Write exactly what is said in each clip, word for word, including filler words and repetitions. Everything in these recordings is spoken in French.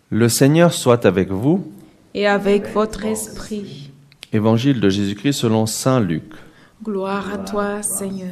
Le Seigneur soit avec vous. Et avec votre esprit. Évangile de Jésus-Christ selon saint Luc. Gloire à toi, Seigneur.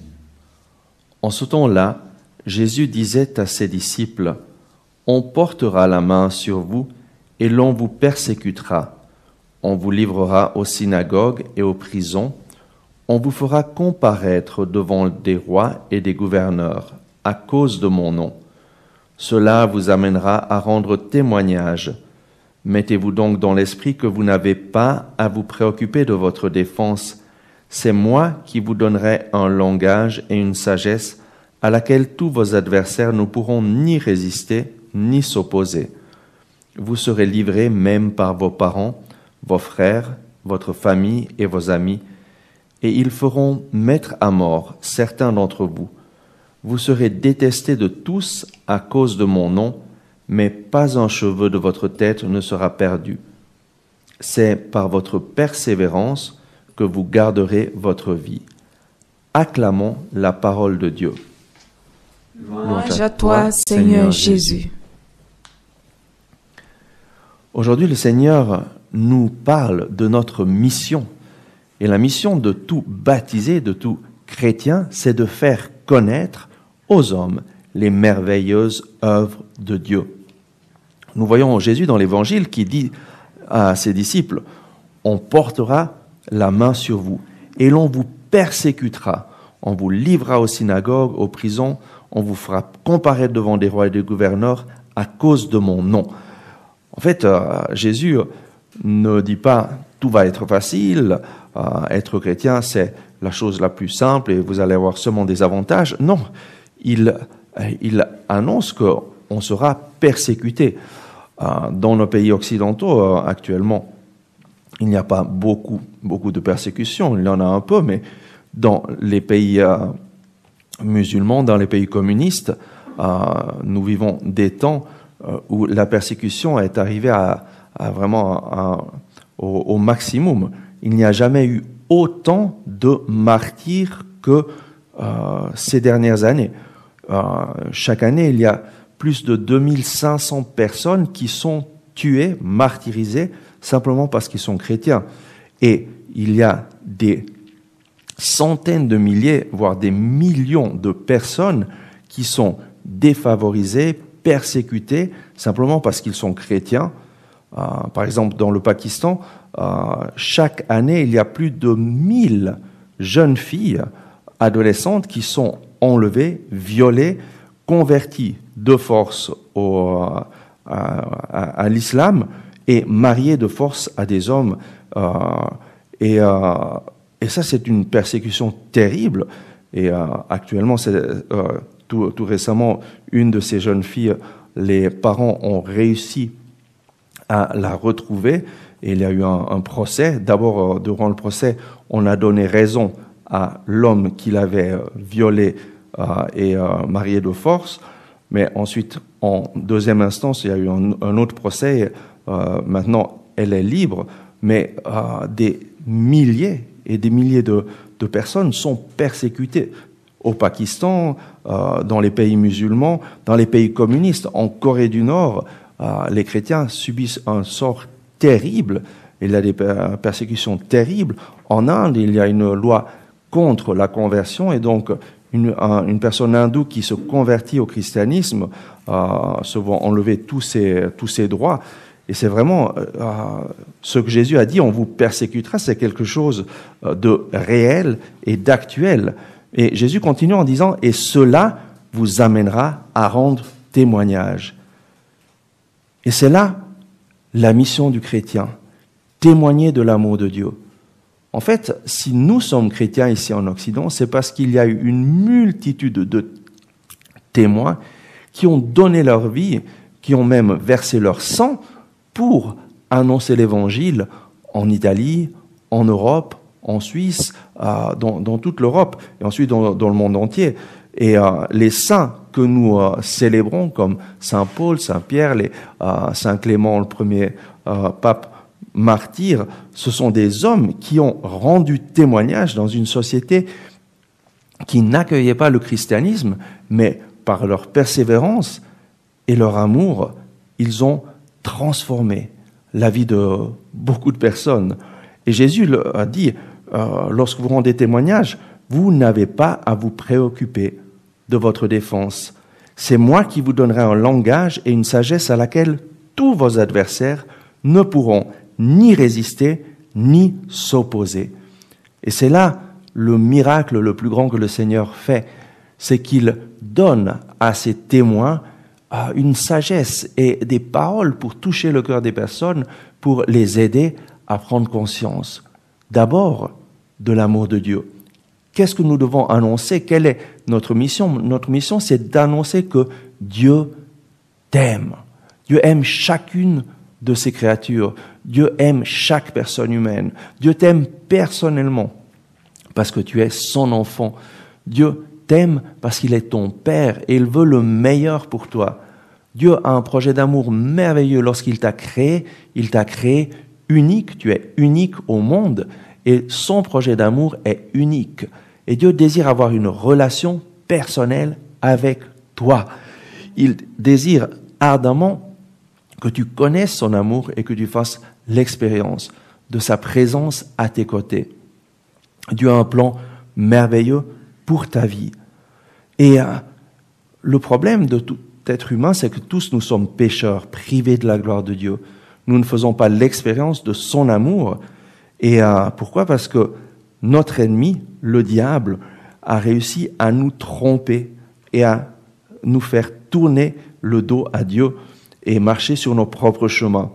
En ce temps-là, Jésus disait à ses disciples, « On portera la main sur vous et l'on vous persécutera. On vous livrera aux synagogues et aux prisons. On vous fera comparaître devant des rois et des gouverneurs à cause de mon nom. Cela vous amènera à rendre témoignage. Mettez-vous donc dans l'esprit que vous n'avez pas à vous préoccuper de votre défense. C'est moi qui vous donnerai un langage et une sagesse à laquelle tous vos adversaires ne pourront ni résister ni s'opposer. Vous serez livrés même par vos parents, vos frères, votre famille et vos amis, et ils feront mettre à mort certains d'entre vous. Vous serez détestés de tous à cause de mon nom, mais pas un cheveu de votre tête ne sera perdu. C'est par votre persévérance que vous garderez votre vie. Acclamons la parole de Dieu. Louange à toi, Seigneur Jésus. Aujourd'hui, le Seigneur nous parle de notre mission. Et la mission de tout baptisé, de tout chrétien, c'est de faire connaître aux hommes les merveilleuses œuvres de Dieu. Nous voyons Jésus dans l'Évangile qui dit à ses disciples, « On portera la main sur vous et l'on vous persécutera. On vous livrera aux synagogues, aux prisons, on vous fera comparaître devant des rois et des gouverneurs à cause de mon nom. » En fait, euh, Jésus ne dit pas « tout va être facile, euh, être chrétien c'est la chose la plus simple et vous allez avoir seulement des avantages ». Non, il, il annonce qu'on sera persécuté. Euh, dans nos pays occidentaux, euh, actuellement, il n'y a pas beaucoup, beaucoup de persécutions, il y en a un peu, mais dans les pays euh, musulmans, dans les pays communistes, euh, nous vivons des temps euh, où la persécution est arrivée à, à vraiment à, au, au maximum. Il n'y a jamais eu autant de martyrs que euh, ces dernières années. Euh, chaque année, il y a plus de deux mille cinq cents personnes qui sont tuées, martyrisées, simplement parce qu'ils sont chrétiens. Et il y a des centaines de milliers, voire des millions de personnes qui sont défavorisées, persécutées, simplement parce qu'ils sont chrétiens. Euh, par exemple, dans le Pakistan, euh, chaque année, il y a plus de mille jeunes filles, adolescentes, qui sont enlevées, violées, converties de force au, à, à, à l'islam et mariées de force à des hommes. Euh, et, euh, et ça, c'est une persécution terrible. Et euh, actuellement, c'est, euh, tout, tout récemment, une de ces jeunes filles, les parents ont réussi à la retrouver. Et il y a eu un, un procès. D'abord, euh, durant le procès, on a donné raison à l'homme qui l'avait euh, violée euh, et euh, mariée de force. Mais ensuite, en deuxième instance, il y a eu un, un autre procès. Et, euh, maintenant, elle est libre. Mais euh, des milliers et des milliers de, de personnes sont persécutées au Pakistan, euh, dans les pays musulmans, dans les pays communistes. En Corée du Nord, euh, les chrétiens subissent un sort terrible. Il y a des persécutions terribles. En Inde, il y a une loi contre la conversion et donc une, une personne hindoue qui se convertit au christianisme euh, se voit enlever tous ses, tous ses droits. Et c'est vraiment euh, ce que Jésus a dit, on vous persécutera, c'est quelque chose de réel et d'actuel. Et Jésus continue en disant, et cela vous amènera à rendre témoignage. Et c'est là la mission du chrétien, témoigner de l'amour de Dieu. En fait, si nous sommes chrétiens ici en Occident, c'est parce qu'il y a eu une multitude de témoins qui ont donné leur vie, qui ont même versé leur sang pour annoncer l'Évangile en Italie, en Europe, en Suisse, euh, dans, dans toute l'Europe, et ensuite dans, dans le monde entier. Et euh, les saints que nous euh, célébrons, comme Saint Paul, Saint Pierre, les, euh, Saint Clément, le premier euh, pape martyr, ce sont des hommes qui ont rendu témoignage dans une société qui n'accueillait pas le christianisme, mais par leur persévérance et leur amour, ils ont transformé la vie de beaucoup de personnes. Et Jésus a dit, euh, lorsque vous rendez témoignage, vous n'avez pas à vous préoccuper de votre défense. C'est moi qui vous donnerai un langage et une sagesse à laquelle tous vos adversaires ne pourront ni résister, ni s'opposer. Et c'est là le miracle le plus grand que le Seigneur fait, c'est qu'il donne à ses témoins euh, une sagesse et des paroles pour toucher le cœur des personnes, pour les aider à prendre conscience, d'abord, de l'amour de Dieu. Qu'est-ce que nous devons annoncer? Quelle est notre mission? Notre mission, c'est d'annoncer que Dieu t'aime. Dieu aime chacune de ses créatures. Dieu aime chaque personne humaine. Dieu t'aime personnellement parce que tu es son enfant. Dieu t'aime parce qu'il est ton Père et il veut le meilleur pour toi. Dieu a un projet d'amour merveilleux lorsqu'il t'a créé. Il t'a créé unique. Tu es unique au monde et son projet d'amour est unique. Et Dieu désire avoir une relation personnelle avec toi. Il désire ardemment que tu connaisses son amour et que tu fasses l'expérience de sa présence à tes côtés. Dieu a un plan merveilleux pour ta vie. Et euh, le problème de tout être humain, c'est que tous nous sommes pécheurs, privés de la gloire de Dieu. Nous ne faisons pas l'expérience de son amour. Et euh, pourquoi? Parce que notre ennemi, le diable, a réussi à nous tromper et à nous faire tourner le dos à Dieu et marcher sur nos propres chemins.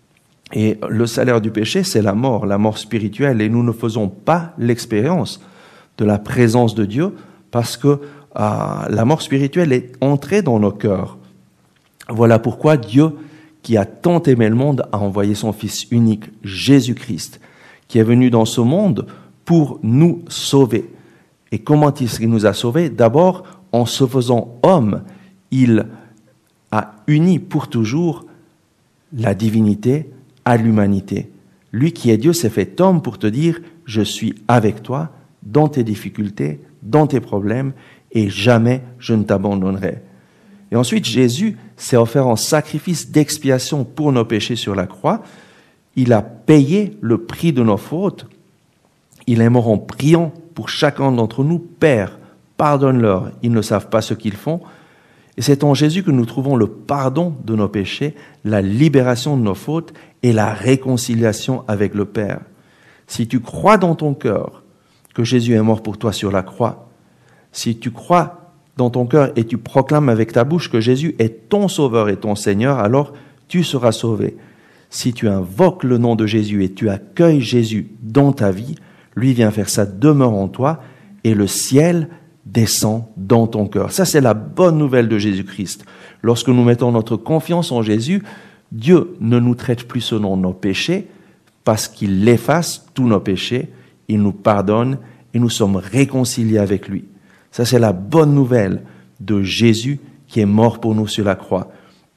Et le salaire du péché, c'est la mort, la mort spirituelle. Et nous ne faisons pas l'expérience de la présence de Dieu parce que euh, la mort spirituelle est entrée dans nos cœurs. Voilà pourquoi Dieu, qui a tant aimé le monde, a envoyé son Fils unique, Jésus-Christ, qui est venu dans ce monde pour nous sauver. Et comment il nous a sauvés? D'abord, en se faisant homme, il a uni pour toujours la divinité à l'humanité. Lui qui est Dieu s'est fait homme pour te dire « Je suis avec toi dans tes difficultés, dans tes problèmes, et jamais je ne t'abandonnerai. » Et ensuite, Jésus s'est offert en sacrifice d'expiation pour nos péchés sur la croix. Il a payé le prix de nos fautes. Il est mort en priant pour chacun d'entre nous. « Père, pardonne-leur, ils ne savent pas ce qu'ils font. » Et c'est en Jésus que nous trouvons le pardon de nos péchés, la libération de nos fautes et la réconciliation avec le Père. Si tu crois dans ton cœur que Jésus est mort pour toi sur la croix, si tu crois dans ton cœur et tu proclames avec ta bouche que Jésus est ton Sauveur et ton Seigneur, alors tu seras sauvé. Si tu invoques le nom de Jésus et tu accueilles Jésus dans ta vie, lui vient faire sa demeure en toi et le ciel descend dans ton cœur. Ça, c'est la bonne nouvelle de Jésus-Christ. Lorsque nous mettons notre confiance en Jésus, Dieu ne nous traite plus selon nos péchés parce qu'il efface tous nos péchés, il nous pardonne et nous sommes réconciliés avec lui. Ça, c'est la bonne nouvelle de Jésus qui est mort pour nous sur la croix.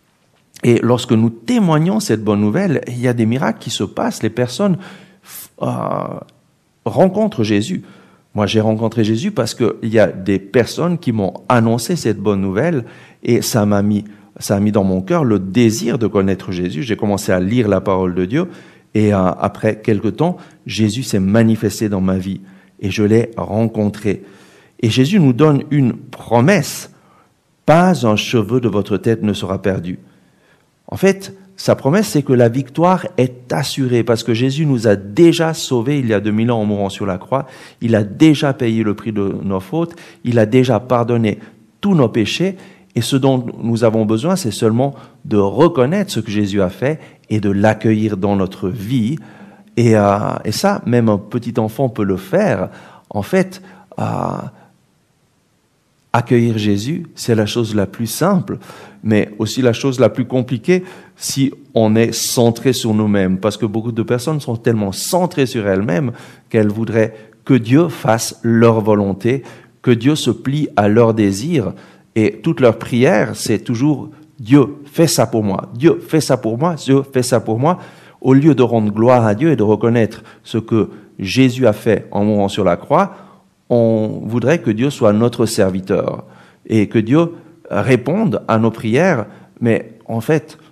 Et lorsque nous témoignons cette bonne nouvelle, il y a des miracles qui se passent. Les personnes euh, rencontrent Jésus. Moi, j'ai rencontré Jésus parce qu'il y a des personnes qui m'ont annoncé cette bonne nouvelle et ça m'a mis, ça a mis dans mon cœur le désir de connaître Jésus. J'ai commencé à lire la parole de Dieu et euh, après quelque temps, Jésus s'est manifesté dans ma vie et je l'ai rencontré. Et Jésus nous donne une promesse. Pas un cheveu de votre tête ne sera perdu. En fait, sa promesse, c'est que la victoire est assurée parce que Jésus nous a déjà sauvés il y a deux mille ans en mourant sur la croix. Il a déjà payé le prix de nos fautes. Il a déjà pardonné tous nos péchés. Et ce dont nous avons besoin, c'est seulement de reconnaître ce que Jésus a fait et de l'accueillir dans notre vie. Et, euh, et ça, même un petit enfant peut le faire. En fait, euh, accueillir Jésus, c'est la chose la plus simple, mais aussi la chose la plus compliquée si on est centré sur nous-mêmes. Parce que beaucoup de personnes sont tellement centrées sur elles-mêmes qu'elles voudraient que Dieu fasse leur volonté, que Dieu se plie à leurs désirs. Et toute leur prière, c'est toujours « Dieu, fais ça pour moi, Dieu, fais ça pour moi, Dieu, fais ça pour moi ». Au lieu de rendre gloire à Dieu et de reconnaître ce que Jésus a fait en mourant sur la croix, on voudrait que Dieu soit notre serviteur et que Dieu réponde à nos prières. Mais en fait,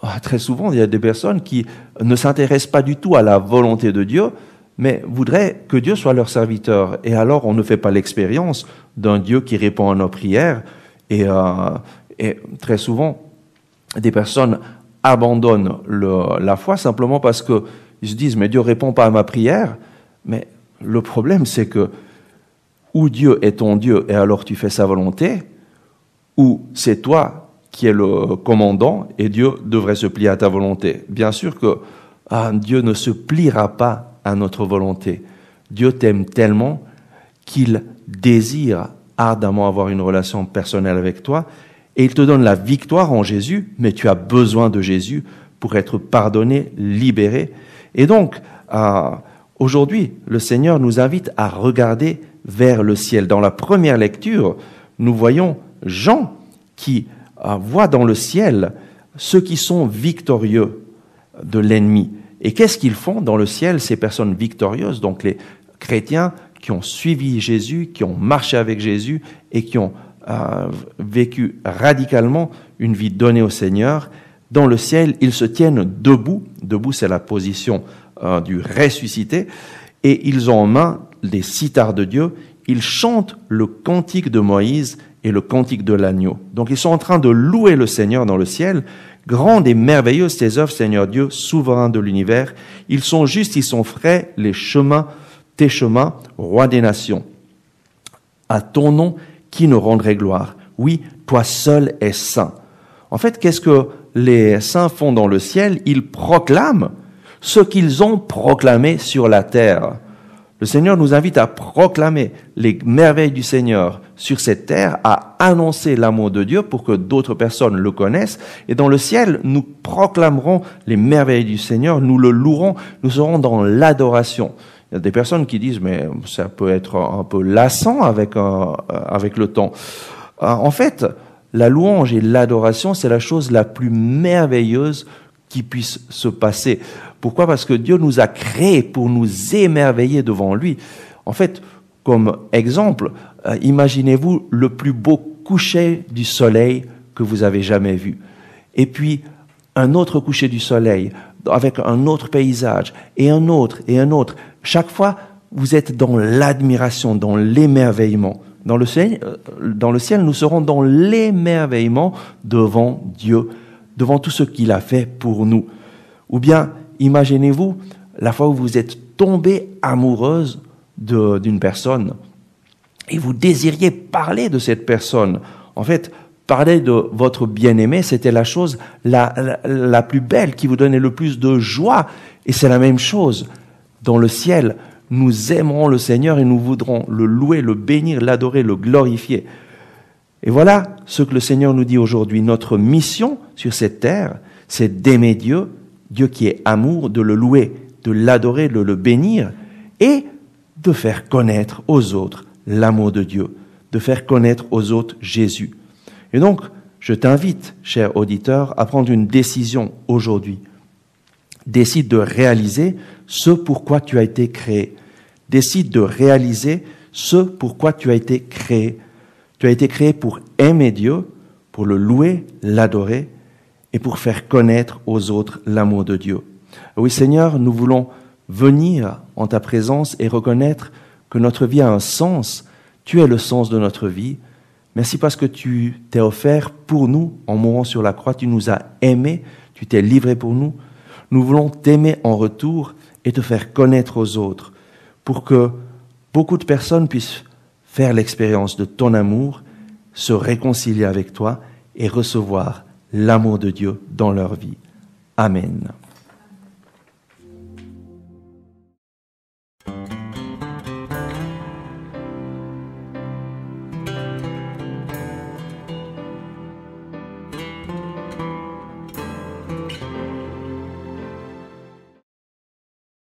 très souvent, il y a des personnes qui ne s'intéressent pas du tout à la volonté de Dieu, mais voudraient que Dieu soit leur serviteur. Et alors, on ne fait pas l'expérience d'un Dieu qui répond à nos prières. Et, euh, et très souvent, des personnes abandonnent le, la foi simplement parce qu'ils se disent « mais Dieu ne répond pas à ma prière ». Mais le problème, c'est que ou Dieu est ton Dieu et alors tu fais sa volonté, ou c'est toi qui es le commandant et Dieu devrait se plier à ta volonté. Bien sûr que ah, Dieu ne se pliera pas à notre volonté. Dieu t'aime tellement qu'il désire ardemment avoir une relation personnelle avec toi et il te donne la victoire en Jésus, mais tu as besoin de Jésus pour être pardonné, libéré. Et donc, euh, aujourd'hui, le Seigneur nous invite à regarder vers le ciel. Dans la première lecture, nous voyons Jean qui euh, voit dans le ciel ceux qui sont victorieux de l'ennemi. Et qu'est-ce qu'ils font dans le ciel, ces personnes victorieuses, donc les chrétiens qui ont suivi Jésus, qui ont marché avec Jésus et qui ont euh, vécu radicalement une vie donnée au Seigneur. Dans le ciel, ils se tiennent debout. Debout, c'est la position euh, du ressuscité. Et ils ont en main les cithars de Dieu. Ils chantent le cantique de Moïse et le cantique de l'agneau. Donc, ils sont en train de louer le Seigneur dans le ciel. Grandes et merveilleuses tes œuvres, Seigneur Dieu, souverain de l'univers. Ils sont justes, ils sont frais, les chemins, tes chemins, roi des nations. À ton nom, qui nous rendrait gloire? Oui, toi seul es saint. En fait, qu'est-ce que les saints font dans le ciel? Ils proclament ce qu'ils ont proclamé sur la terre. Le Seigneur nous invite à proclamer les merveilles du Seigneur sur cette terre, à annoncer l'amour de Dieu pour que d'autres personnes le connaissent. Et dans le ciel, nous proclamerons les merveilles du Seigneur, nous le louerons, nous serons dans l'adoration. Il y a des personnes qui disent, mais ça peut être un peu lassant avec, un, avec le temps. En fait, la louange et l'adoration, c'est la chose la plus merveilleuse qui puisse se passer. Pourquoi? Parce que Dieu nous a créés pour nous émerveiller devant lui. En fait, comme exemple, euh, imaginez-vous le plus beau coucher du soleil que vous avez jamais vu. Et puis, un autre coucher du soleil, avec un autre paysage, et un autre, et un autre. Chaque fois, vous êtes dans l'admiration, dans l'émerveillement. Dans le ciel, dans le ciel, nous serons dans l'émerveillement devant Dieu, devant tout ce qu'il a fait pour nous. Ou bien, imaginez-vous la fois où vous êtes tombée amoureuse de, d'une personne et vous désiriez parler de cette personne. En fait, parler de votre bien-aimé, c'était la chose la, la, la plus belle, qui vous donnait le plus de joie. Et c'est la même chose. Dans le ciel, nous aimerons le Seigneur et nous voudrons le louer, le bénir, l'adorer, le glorifier. Et voilà ce que le Seigneur nous dit aujourd'hui. Notre mission sur cette terre, c'est d'aimer Dieu, Dieu qui est amour, de le louer, de l'adorer, de le bénir et de faire connaître aux autres l'amour de Dieu, de faire connaître aux autres Jésus. Et donc, je t'invite, cher auditeur, à prendre une décision aujourd'hui. Décide de réaliser ce pourquoi tu as été créé. Décide de réaliser ce pourquoi tu as été créé. Tu as été créé pour aimer Dieu, pour le louer, l'adorer et pour faire connaître aux autres l'amour de Dieu. Oui, Seigneur, nous voulons venir en ta présence et reconnaître que notre vie a un sens. Tu es le sens de notre vie. Merci parce que tu t'es offert pour nous en mourant sur la croix. Tu nous as aimés, tu t'es livré pour nous. Nous voulons t'aimer en retour et te faire connaître aux autres pour que beaucoup de personnes puissent faire l'expérience de ton amour, se réconcilier avec toi et recevoir l'amour de Dieu dans leur vie. Amen.